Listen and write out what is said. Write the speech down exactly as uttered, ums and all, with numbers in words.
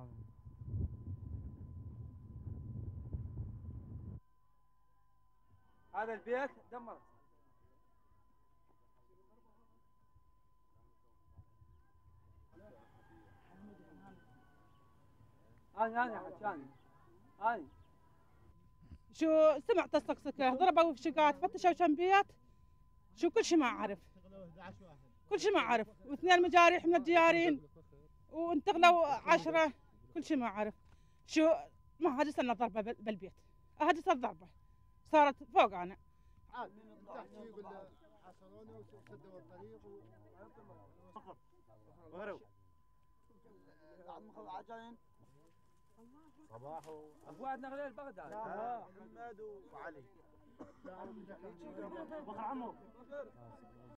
هذا البيت دمر. هاني هاني حجاني هاني. شو سمعت السكسكة ضربوا في شقات فتشوا كم بيت. شو كل شيء ما أعرف، كل شيء ما أعرف، واثنين مجاريح من الديارين وانتقلوا عشرة، كل شيء ما أعرف. شو ما هذه سنة ضربة بالبيت، هذه سنة ضربة صارت فوق أنا. عاد من تحت يقول حصلوني وسدوا الطريق وغروا. عجين صباح أفواد نغليل بغداد. لا محمد وعلي. بكر عمو.